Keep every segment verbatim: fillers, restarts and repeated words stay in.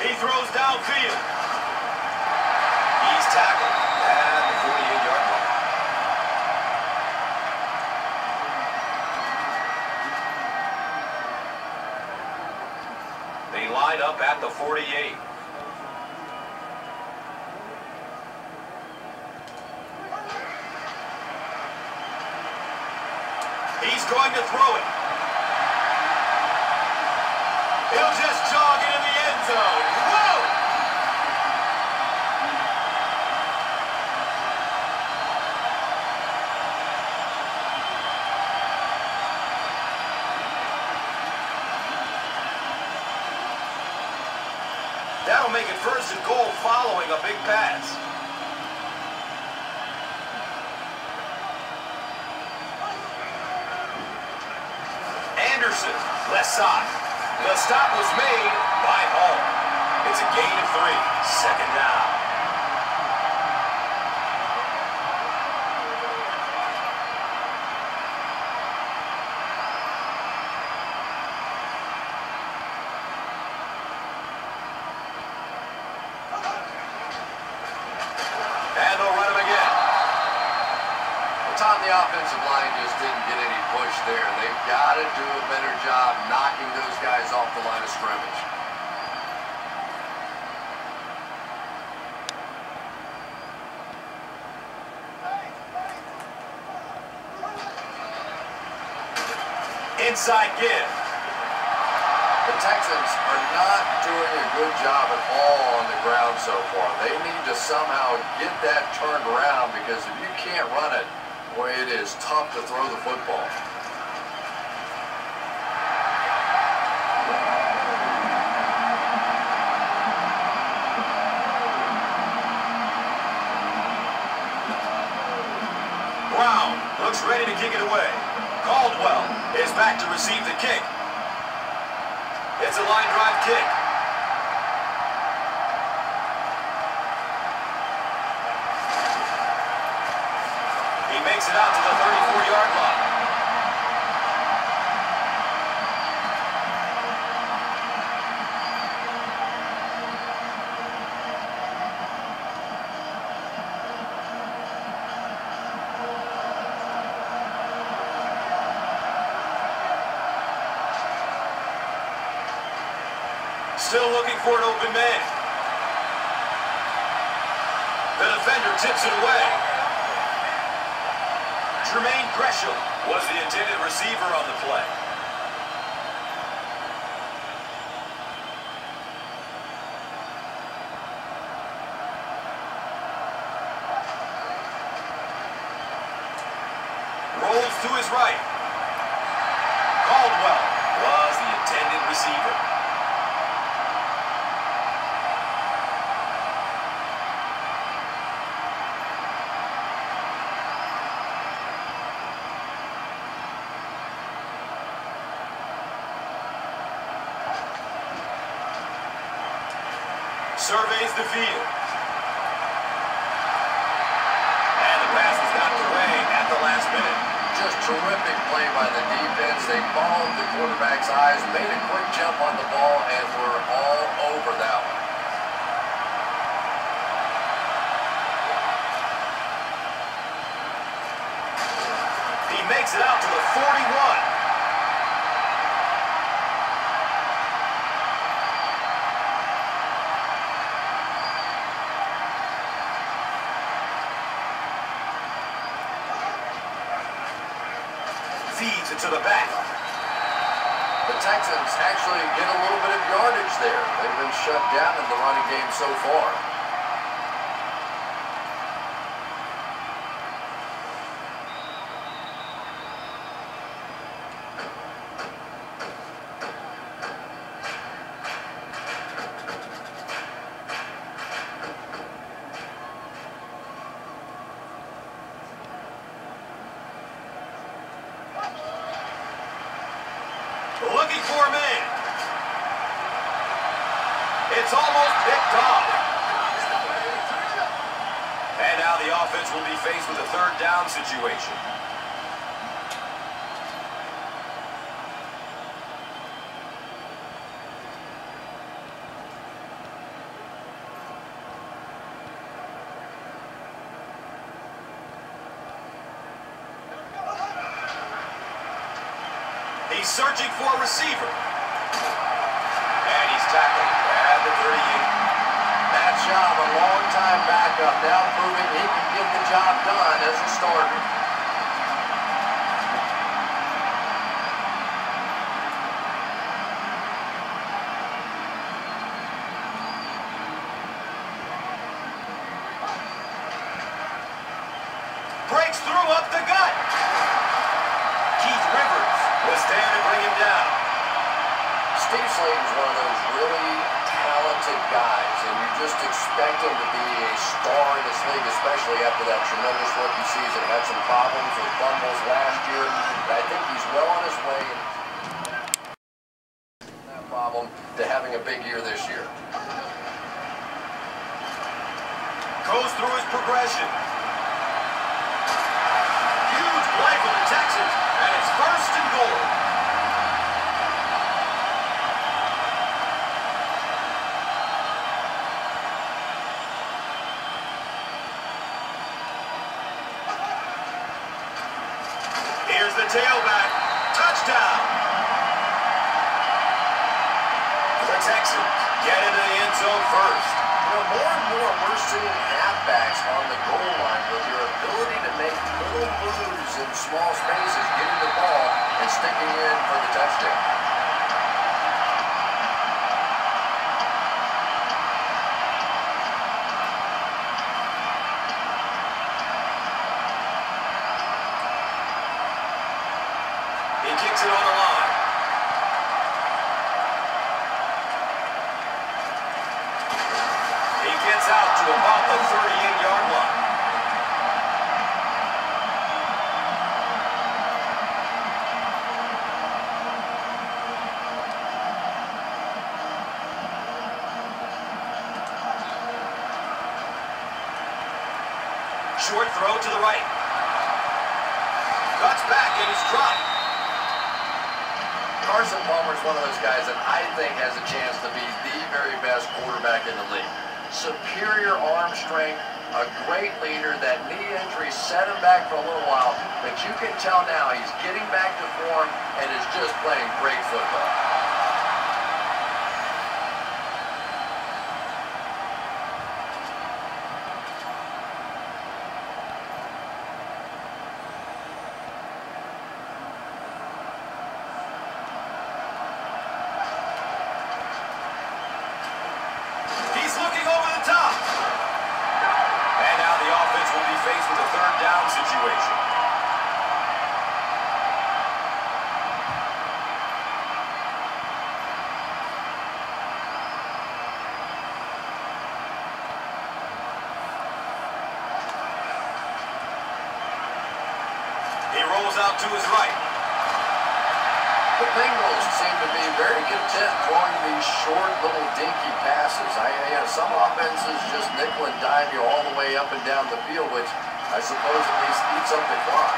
He throws downfield. He's tackled at the forty-eight yard line. They line up at the forty-eight. He's going to throw it. He'll just jog into the end zone. Whoa! That'll make it first and goal following a big pass. Anderson, left side. The stop was made by Hall. It's a gain of three. Second down. And they'll run him again. Tom, the offensive line just didn't get any push there. They've got to do a better job knocking those guys off the line of scrimmage. Inside give. The Texans are not doing a good job at all on the ground so far. They need to somehow get that turned around, because if you can't run it, boy, it is tough to throw the football. Brown looks ready to kick it away. Caldwell is back to receive the kick. It's a line drive kick. He makes it out to the thirty-four yard line. Still looking for an open man. The defender tips it away. Jermaine Gresham was the intended receiver on the play. Rolls to his right. Caldwell was the intended receiver. Surveys the field. And the pass was knocked away at the last minute. Just terrific play by the defense. They followed the quarterback's eyes, made a quick jump on the ball, and were all over that one. He makes it out to the forty-one. Feeds it to the back. The Texans actually get a little bit of yardage there. They've been shut down in the running game so far. Looking for a man. It's almost picked off. And now the offense will be faced with a third down situation. He's searching for a receiver. And he's tackled at the thirty-eight. Matt Schaub, a long-time backup, now proving he can get the job done as a starter. Breaks through up the gut. Keith Rivers was there to bring him down. Steve Slayton's one of those really talented guys, and you just expect him to be a star in this league, especially after that tremendous rookie season. Had some problems with fumbles last year, but I think he's well on his way in that problem to having a big year this year. Goes through his progression. Huge play for the Texans, and it's first and goal. Here's the tailback. Touchdown. The Texans get into the end zone first. You know, more and more we're seeing halfbacks on the goal line with your ability to make little moves in small spaces, getting the ball and sticking in for the touchdown. He kicks it on the line. He gets out to about the thirty-eight yard line. Short throw to the right. Cuts back and he's dropped. Carson Palmer's one of those guys that I think has a chance to be the very best quarterback in the league. Superior arm strength, a great leader. That knee injury set him back for a little while, but you can tell now he's getting back to form and is just playing great football. Looking over the top. And now the offense will be faced with a third down situation. He rolls out to his right. The Bengals seem to be very content throwing these short, little dinky passes. I, you know, some offenses just nickel and dime you all the way up and down the field, which I suppose at least eats up the clock.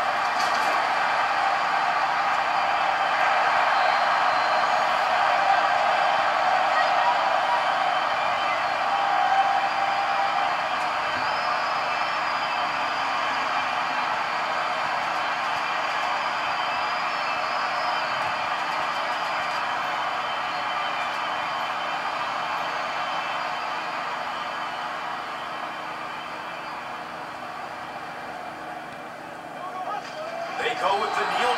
They go with the kneel